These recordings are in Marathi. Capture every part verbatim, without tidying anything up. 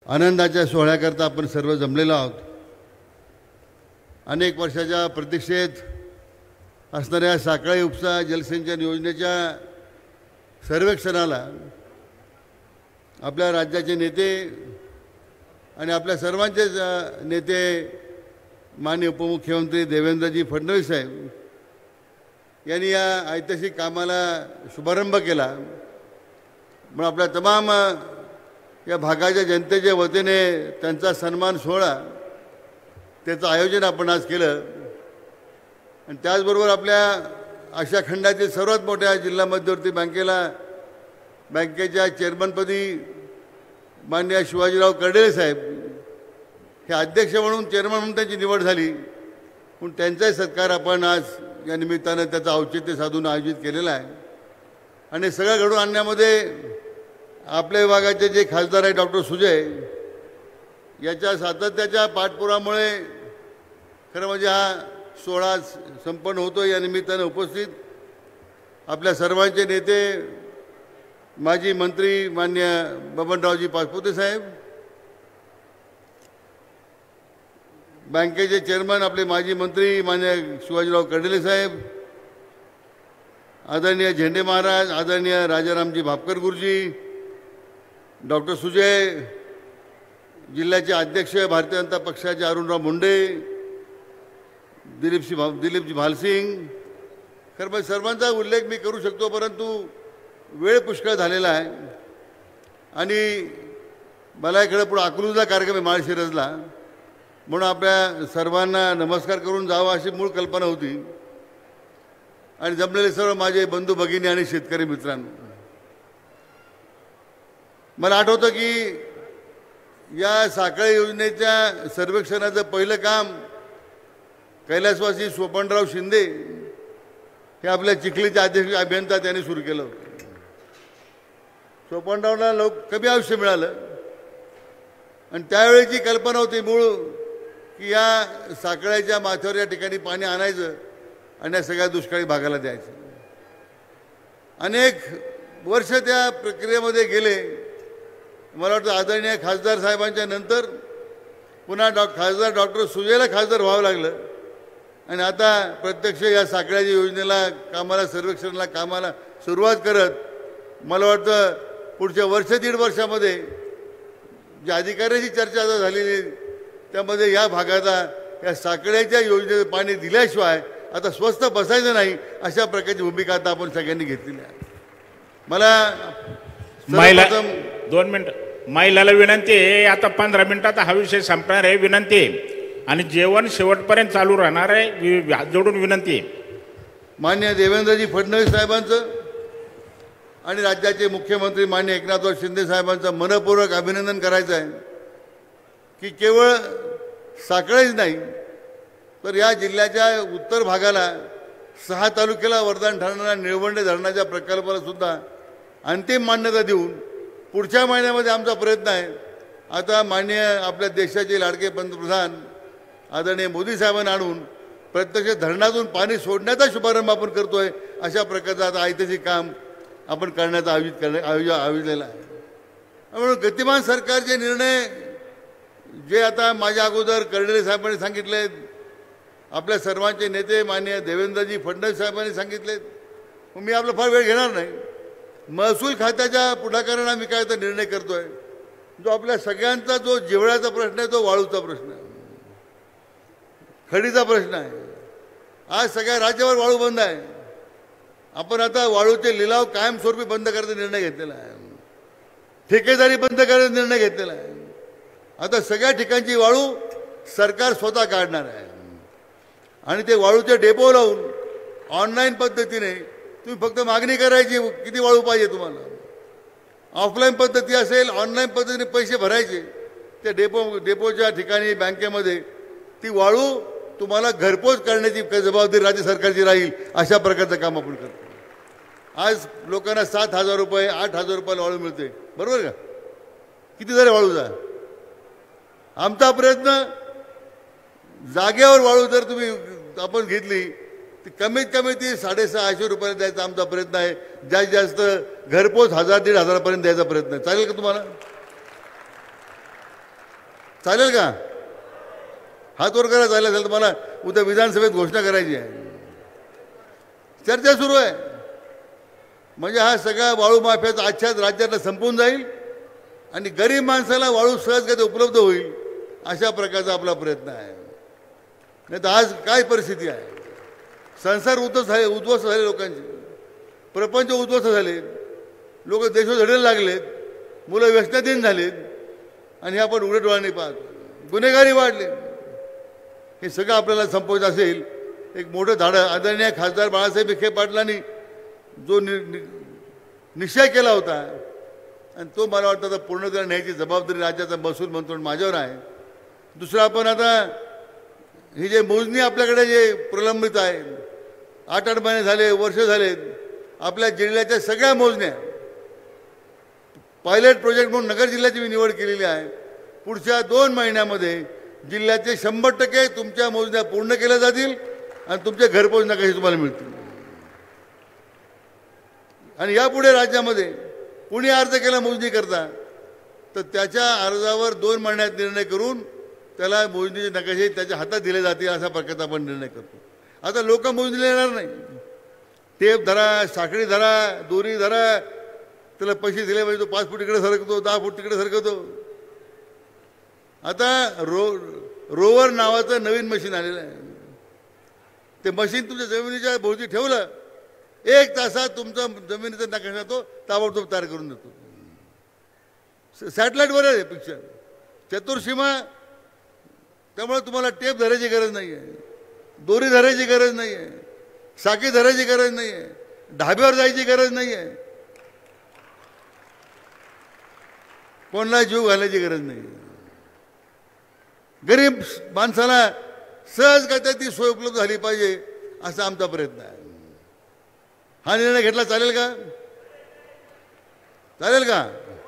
आनंदाच्या सोहळ्याकरता आपण सर्व जमलेलो आहोत। अनेक वर्षाच्या प्रतीक्षेत असणाऱ्या साखळी उपसा जलसिंचन योजनेच्या सर्वेक्षणाला आपल्या राज्याचे नेते आणि आपल्या सर्वांचेच नेते माननीय उपमुख्यमंत्री देवेंद्रजी फडणवीस साहेब यांनी या ऐतिहासिक कामाला शुभारंभ केला। म्हणून आपल्या तमाम या भागाच्या जनतेच्या वतीने त्यांचा सन्मान सोहळा त्याचं आयोजन आपण आज केलं। आणि त्याचबरोबर आपल्या आशिया खंडातील सर्वात मोठ्या जिल्हा मध्यवर्ती बँकेला बँकेच्या चेअरमनपदी माननीय शिवाजीराव कर्डिले साहेब हे अध्यक्ष म्हणून चेअरमन म्हणून त्यांची निवड झाली, म्हणून त्यांचाही सत्कार आपण आज या निमित्तानं त्याचं औचित्य साधून आयोजित केलेला आहे। आणि सगळं घडवून आणण्यामध्ये आपल्या विभागाचे जे खासदार आहे डॉक्टर सुजय याच्या सातत्याच्या पाठपुरामुळे खरं म्हणजे हा सोहळा संपन्न होतो। या निमित्तानं उपस्थित आपल्या सर्वांचे नेते माजी मंत्री माननीय बबनरावजी पाचपुते साहेब, बँकेचे चेअरमन आपले माजी मंत्री माननीय शिवाजीराव कर्डिले साहेब, आदरणीय झेंडे महाराज, आदरणीय राजारामजी भापकर गुरुजी, डॉक्टर सुजय, जिल्ह्याचे अध्यक्ष भारतीय जनता पक्षाचे अरुणराव मुंडे, दिलीपजी भा दिलीपजी भालसिंग, खरं म्हणजे सर्वांचा उल्लेख मी करू शकतो, परंतु वेळ पुष्कळ झालेला आहे आणि मला इकडे पुढे अकलूजला कार्यक्रम आहे माळशिरसला, म्हणून आपल्या सर्वांना नमस्कार करून जावं अशी मूळ कल्पना होती। आणि जमलेले सर्व माझे बंधू भगिनी आणि शेतकरी मित्रांनो, मला आठवतं की या साखळी योजनेच्या सर्वेक्षणाचं पहिलं काम कैलासवासी सोपनराव शिंदे हे आपल्या चिखलीचे अध्यक्ष अभियंता त्यांनी सुरू केलं होतं। सोपनरावला लोक कमी आयुष्य मिळालं आणि त्यावेळेची कल्पना होती मूळ की या साखळ्याच्या माथ्यावर या ठिकाणी पाणी आणायचं आणि या सगळ्या दुष्काळी भागाला द्यायचं। अनेक वर्ष त्या प्रक्रियेमध्ये गेले। मला वाटतं आदरणीय खासदार साहेबांच्या नंतर पुन्हा डॉ खासदार डॉक्टर सुजयला खासदार व्हावं लागलं आणि आता प्रत्यक्ष या साखळ्याच्या योजनेला कामाला सर्वेक्षणाला कामाला सुरुवात करत मला वाटतं पुढच्या वर्ष दीड वर्षामध्ये जी अधिकाऱ्याची चर्चा आता झालेली त्यामध्ये या भागाला या साखळ्याच्या योजनेचं पाणी दिल्याशिवाय आता स्वस्त बसायचं नाही अशा प्रकारची भूमिका आता आपण सगळ्यांनी घेतलेली आहे। मला महिला दोन मिनिट महिलाला विनंती आहे, आता पंधरा मिनिटात हा विषय संपणार आहे, विनंती आहे आणि जेवण शेवटपर्यंत चालू राहणार आहे, हात जोडून विनंती आहे। माननीय देवेंद्रजी फडणवीस साहेबांचं आणि राज्याचे मुख्यमंत्री माननीय एकनाथराव शिंदे साहेबांचं मनपूर्वक अभिनंदन करायचं आहे की केवळ साखळीच नाही तर या जिल्ह्याच्या उत्तर भागाला सहा तालुक्याला वरदान ठरणाऱ्या निळवंडे धरणाच्या प्रकल्पाला सुद्धा अंतिम मान्यता देऊन पुढच्या महिन्यामध्ये आमचा प्रयत्न आहे। आता माननीय आपल्या देशाचे लाडके पंतप्रधान आदरणीय मोदी साहेबांना आणून प्रत्यक्ष धरणातून पाणी सोडण्याचा शुभारंभ आपण करतोय। अशा प्रकारचं आता ऐतिहासिक काम आपण करण्याचा आयोजित करण्या आयोज आयोजलेला आहे। म्हणून गतिमान सरकारचे निर्णय जे आता माझ्या अगोदर कर्डिले साहेबांनी सांगितले, आपल्या सर्वांचे नेते माननीय देवेंद्रजी फडणवीस साहेबांनी सांगितले, मी आपला फार वेळ घेणार नाही। महसूल खात्याच्या पुढाकाराने आम्ही काय तर निर्णय करतोय जो आपल्या सगळ्यांचा जो जिव्हाळ्याचा प्रश्न आहे तो वाळूचा प्रश्न आहे, खडीचा प्रश्न आहे। आज सगळ्या राज्यावर वाळू बंद आहे, आपण आता वाळूचे लिलाव कायमस्वरूपी बंद करायचा निर्णय घेतलेला आहे, ठेकेदारी बंद करायचा निर्णय घेतलेला आहे। आता सगळ्या ठिकाणची वाळू सरकार स्वतः काढणार आहे आणि ते वाळूचे डेपो लावून ऑनलाईन पद्धतीने तुम्ही फक्त मागणी करायची किती वाळू पाहिजे तुम्हाला, ऑफलाईन पद्धती असेल ऑनलाईन पद्धतीने पैसे भरायचे, त्या डेपो डेपोच्या ठिकाणी बँकेमध्ये ती वाळू तुम्हाला घरपोच करण्याची जबाबदारी राज्य सरकारची राहील। अशा प्रकारचं काम आपण करतो। आज लोकांना सात हजार रुपये आठ हजार रुपयाला वाळू मिळते, बरोबर का? किती झाले वाळूचा? आमचा प्रयत्न जागेवर वाळू जर तुम्ही आपण घेतली ती कमीत कमी ती साडेसहाशे रुपयाला द्यायचा आमचा प्रयत्न आहे। जास्तीत जास्त घरपोच हजार दीड हजारापर्यंत द्यायचा प्रयत्न आहे। चालेल का तुम्हाला? चालेल का? हात वर करा चालेल असेल तर मला उद्या विधानसभेत घोषणा करायची आहे. चर्चा सुरू आहे. म्हणजे हा सगळा वाळू माफियाचा आच्छाद राज्यातला संपून जाईल आणि गरीब माणसाला वाळू सहजगती उपलब्ध होईल अशा प्रकारचा आपला प्रयत्न आहे. नाही तर आज काय परिस्थिती आहे. संसार उद्ध्वस्त झाले उद्ध्वस्त झाले लोकांचे, प्रपंच उद्ध्वस्त झाले, लोक देशोधडीला लागलेत, मुलं व्यसनाधीन झालेत आणि आपण उघडे डोळ्यांनी पाहतो. गुन्हेगारी वाढले. हे सगळं आपल्याला संपवायचं असेल एक मोठं धाडं आदरणीय खासदार बाळासाहेब विखे पाटलांनी जो नि निश्चय केला होता आणि तो मला वाटतं आता पूर्ण करण्याची जबाबदारी राज्याचा महसूल मंत्री माझ्यावर आहे. दुसरं आपण आता ही जे मोजणी आपल्याकडे जे प्रलंबित आहे, आठ आठ महिने झाले, वर्ष झालेत, आपल्या जिल्ह्याच्या सगळ्या मोजण्या पायलट प्रोजेक्ट म्हणून नगर जिल्ह्याची मी निवड केलेली आहे. पुढच्या दोन महिन्यामध्ये जिल्ह्याचे शंभर टक्के तुमच्या मोजण्या पूर्ण केल्या जातील आणि तुमचे घरपोच नकाशे तुम्हाला मिळतील. आणि यापुढे राज्यामध्ये कुणी अर्ज केला मोजणी करता तर त्याच्या अर्जावर दोन महिन्यात निर्णय करून त्याला मोजणीचे नकाशे त्याच्या हातात दिले जातील असा प्रकारचा आपण निर्णय करतो. आता लोक मोजणीला येणार नाही. टेप धरा, साखळी धरा, दोरी धरा, त्याला पैसे दिले पाहिजे, तो पाच फूट तिकडे सरकतो, दहा फूट तिकडे सरकतो. आता रो रोवर नावाचं नवीन मशीन आलेलं आहे. ते मशीन तुमच्या जमिनीच्या भोवती ठेवलं, एक तासात तुमचा जमिनीचा नकाशा तो ताबडतोब तयार करून देतो. सॅटेलाईटवर आहे पिक्चर, चतुर्सीमा. त्यामुळे तुम्हाला टेप धरायची गरज नाही आहे, दोरी धरायची गरज नाही आहे, साखळी धरायची गरज नाही आहे, ढाब्यावर जायची गरज नाही आहे, कोणाला जीव घालायची गरज नाही. गरीब माणसाला सहज करता ती सोय उपलब्ध झाली पाहिजे असा आमचा प्रयत्न आहे. हा निर्णय घेतला चालेल का? चालेल का?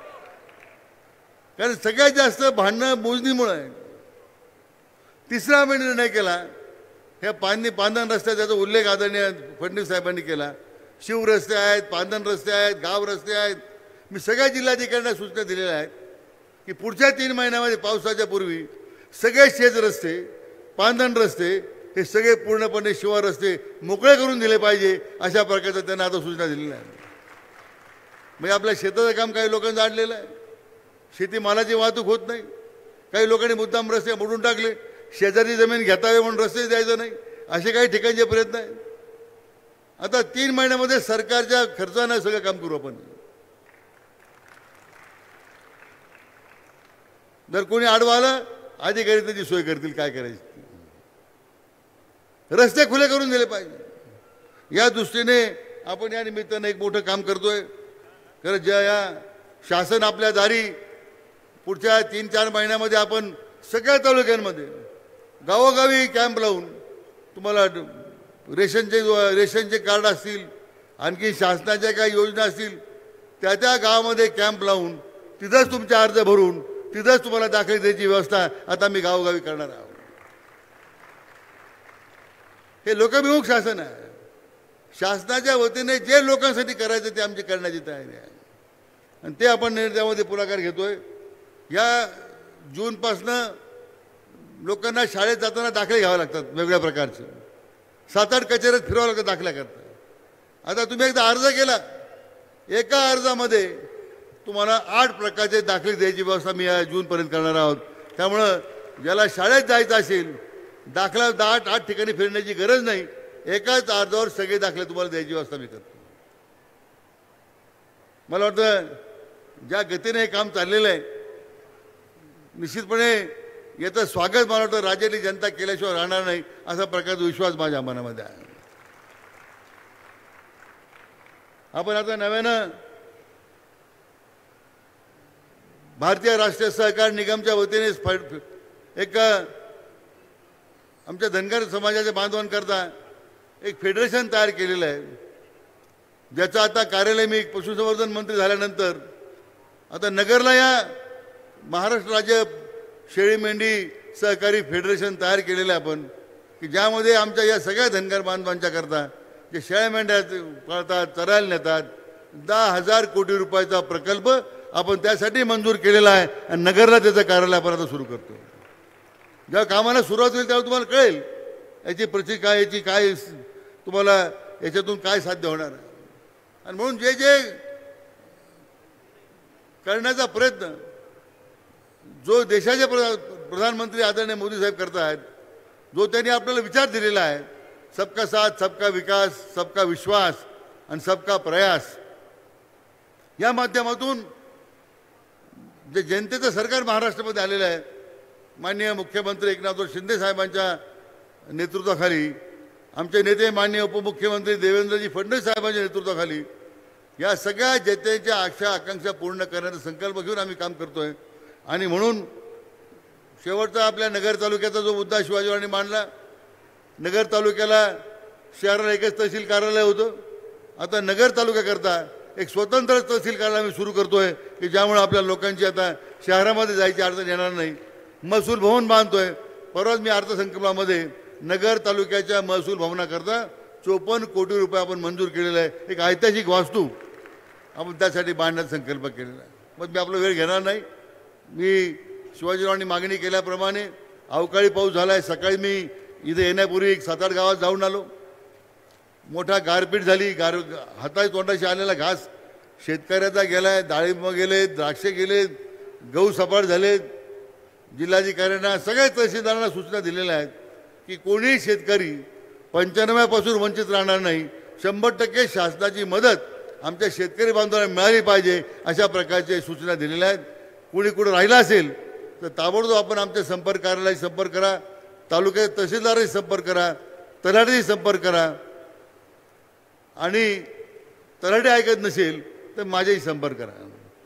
कारण सगळ्यात जास्त भांडणं मोजणीमुळे आहे. तिसरा आम्ही निर्णय केला, ह्या पांदी पांधन रस्त्याचा त्याचा उल्लेख आदरणीय फडणवीस साहेबांनी केला. शिवरस्ते आहेत, पांधन रस्ते आहेत, गाव रस्ते आहेत. मी सगळ्या जिल्हाधिकाऱ्यांना सूचना दिलेल्या आहेत की पुढच्या तीन महिन्यामध्ये पावसाच्या पूर्वी सगळे शेत रस्ते, पांधन रस्ते हे सगळे पूर्णपणे शिवार रस्ते मोकळे करून दिले पाहिजे अशा प्रकारचं त्यांना आता सूचना दिलेल्या आहेत. म्हणजे आपल्या शेताचं काम काही लोकांचं अडलेलं आहे. शेतीमालाची वाहतूक होत नाही. काही लोकांनी मुद्दाम रस्ते मोडून टाकले, शेजारी जमीन घेतावे म्हणून रस्ते द्यायचं नाही, असे काही ठिकाणचे प्रयत्न आहेत. आता तीन महिन्यामध्ये सरकारच्या खर्चानं सगळं काम करू आपण. जर कोणी आडवा आलं अधिकारी त्याची सोय करतील काय करायची. रस्ते खुले करून दिले पाहिजे. या दृष्टीने आपण या निमित्तानं एक मोठं काम करतोय. खरं ज्या या शासन आपल्या दारी पुढच्या तीन चार महिन्यामध्ये आपण सगळ्या तालुक्यांमध्ये गावोगावी कॅम्प लावून तुम्हाला रेशनचे रेशनचे कार्ड असतील, आणखी शासनाच्या काही योजना असतील, त्या त्या गावामध्ये कॅम्प लावून तिथंच तुमचे अर्ज भरून तिथंच तुम्हाला दाखल द्यायची व्यवस्था आता मी गावोगावी करणार आहोत. हे लोकाभिमुख शासन आहे. शासनाच्या वतीने जे लोकांसाठी करायचं ते आमची करण्याची तयारी आहे आणि ते आपण त्यामध्ये पुढाकार घेतोय. या जूनपासनं लोकांना शाळेत जाताना दाखले घ्यावे लागतात वेगवेगळ्या प्रकारचे. सात आठ कचेऱ्यात फिरावं लागतं दाखल्या करता. आता तुम्ही एकदा अर्ज केला, एका अर्जामध्ये तुम्हाला आठ प्रकारचे दाखले द्यायची व्यवस्था मी या जूनपर्यंत करणार आहोत. त्यामुळं ज्याला शाळेत जायचं असेल दाखला दहा आठ आठ ठिकाणी फिरण्याची गरज नाही. एकाच अर्जावर सगळे दाखले तुम्हाला द्यायची व्यवस्था मी करतो. मला वाटतं ज्या गतीने हे काम चाललेलं आहे निश्चितपणे याचं स्वागत मला वाटतं राज्यातली जनता केल्याशिवाय राहणार नाही असा प्रकारचा विश्वास माझ्या मनामध्ये आहे. आपण आता नव्यानं भारतीय राष्ट्रीय सहकार निगमच्या वतीने एक आमच्या धनगर समाजाच्या बांधवांकरता एक फेडरेशन तयार केलेलं आहे, ज्याचं आता कार्यालय मी पशुसंवर्धन मंत्री झाल्यानंतर आता नगरला या महाराष्ट्र राज्य शेळी मेंढी सहकारी फेडरेशन तयार केलेलं आहे आपण, की ज्यामध्ये आमच्या या सगळ्या धनगर बांधवांच्या करता जे शेळ्या मेंढ्या पाळतात, चरायला नेतात, दहा हजार कोटी रुपयाचा प्रकल्प आपण त्यासाठी मंजूर केलेला आहे आणि नगरला त्याचं कार्यालय आपण आता सुरू करतो. जेव्हा कामाला सुरुवात होईल तेव्हा तुम्हाला कळेल याची प्रति काय याची काय तुम्हाला याच्यातून काय साध्य होणार आहे. आणि म्हणून जे जे करण्याचा प्रयत्न जो देशाचे प्रधा प्रधानमंत्री आदरणीय मोदी साहेब करत आहेत, जो त्यांनी आपल्याला विचार दिलेला आहे, सबका साथ सबका विकास सबका विश्वास आणि सबका प्रयास, या माध्यमातून जे जनतेचं सरकार महाराष्ट्रामध्ये आलेलं आहे, माननीय मुख्यमंत्री एकनाथ शिंदे साहेबांच्या नेतृत्वाखाली, आमचे नेते माननीय उपमुख्यमंत्री देवेंद्रजी फडणवीस साहेबांच्या नेतृत्वाखाली या सगळ्या जनतेच्या आशा आकांक्षा पूर्ण करण्याचा संकल्प घेऊन आम्ही काम करतोय. आणि म्हणून शेवटचा आपल्या नगर तालुक्याचा जो मुद्दा शिवाजीरावांनी मांडला, नगर तालुक्याला शहराला एकच तहसील कार्यालय होतं, आता नगर तालुक्याकरता एक स्वतंत्र तहसील कार्यालय आम्ही सुरू करतोय की ज्यामुळे आपल्या लोकांची आता शहरामध्ये जायची अडचण येणार नाही. महसूल भवन बांधतोय. परवाच मी अर्थसंकल्पामध्ये नगर तालुक्याच्या महसूल भवनाकरता चोपन्न कोटी रुपये आपण मंजूर केलेला आहे. एक ऐतिहासिक वास्तू आपण त्यासाठी बांधण्याचा संकल्प केलेला आहे. मग मी आपला वेळ घेणार नाही. मी शिवाजीरावांनी मागणी केल्याप्रमाणे अवकाळी पाऊस झाला आहे. सकाळी मी इथे येण्यापूर्वी एक सात आठ गावात जाऊन आलो. मोठा गारपीट झाली. गार हाताची तोंडाशी आलेला घास शेतकऱ्याचा गेला आहे. डाळिंब गेले, द्राक्षे गेले, गहू सपाट झाले. जिल्हाधिकाऱ्यांना सगळ्या तहसीलदारांना सूचना दिलेल्या आहेत की कोणीही शेतकरी पंच्याण्णव्यापासून वंचित राहणार नाही. शंभर टक्के शासनाची मदत आमच्या शेतकरी बांधवांना मिळाली पाहिजे अशा प्रकारच्या सूचना दिलेल्या आहेत. कुणी कुठं राहिला असेल तर ताबडतोब आपण आमच्या संपर्क कार्यालयाशी संपर्क करा, तालुक्यात तहसीलदाराशी संपर्क करा, तलाठीशी संपर्क करा आणि तलाठी ऐकत नसेल तर माझ्याही संपर्क करा.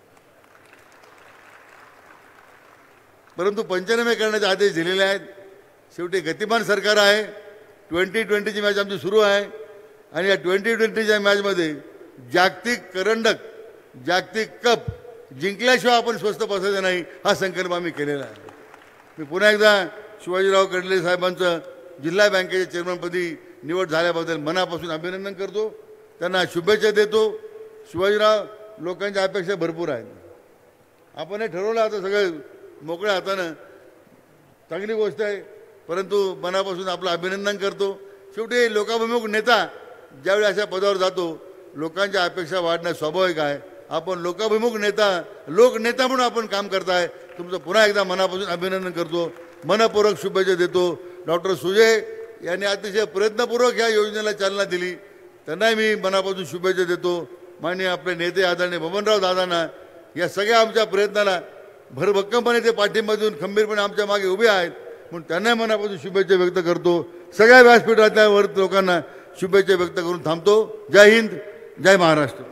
परंतु पंचनामे करण्याचे आदेश दिलेले आहेत. शेवटी गतिमान सरकार आहे. ट्वेंटी ट्वेंटीची मॅच आमची सुरू आहे आणि या ट्वेंटी ट्वेंटीच्या मॅचमध्ये जागतिक करंडक, जागतिक कप जिंकल्याशिवाय आपण स्वस्थ बसायचं नाही हा संकल्प आम्ही केलेला आहे. मी पुन्हा एकदा शिवाजीराव कडले साहेबांचं जिल्हा बँकेच्या चेअरमनपदी निवड झाल्याबद्दल मनापासून अभिनंदन करतो. त्यांना शुभेच्छा देतो. शिवाजीराव, लोकांच्या अपेक्षा भरपूर आहेत. आपण हे ठरवलं आता सगळं मोकळ्या हातानं, चांगली गोष्ट आहे. परंतु मनापासून आपलं अभिनंदन करतो. शेवटी लोकाभिमुख नेता ज्यावेळी अशा पदावर जातो लोकांच्या अपेक्षा वाढणं स्वाभाविक आहे. आपण लोकाभिमुख नेता, लोकनेता म्हणून आपण काम करताय. तुमचं पुन्हा एकदा मनापासून अभिनंदन करतो. मनपूर्वक शुभेच्छा देतो. डॉक्टर सुजय यांनी अतिशय प्रयत्नपूर्वक या योजनेला चालना दिली, त्यांनाही मी मनापासून शुभेच्छा देतो. माननीय आपले नेते आदरणीय बबनराव दादांना या सगळ्या आमच्या प्रयत्नाला भरभक्कमपणे ते पाठिंबा देऊन खंबीरपणे आमच्या मागे उभे आहेत म्हणून त्यांना मनापासून शुभेच्छा व्यक्त करतो. सगळ्या व्यासपीठातल्या वर्ग लोकांना शुभेच्छा व्यक्त करून थांबतो. जय हिंद, जय महाराष्ट्र.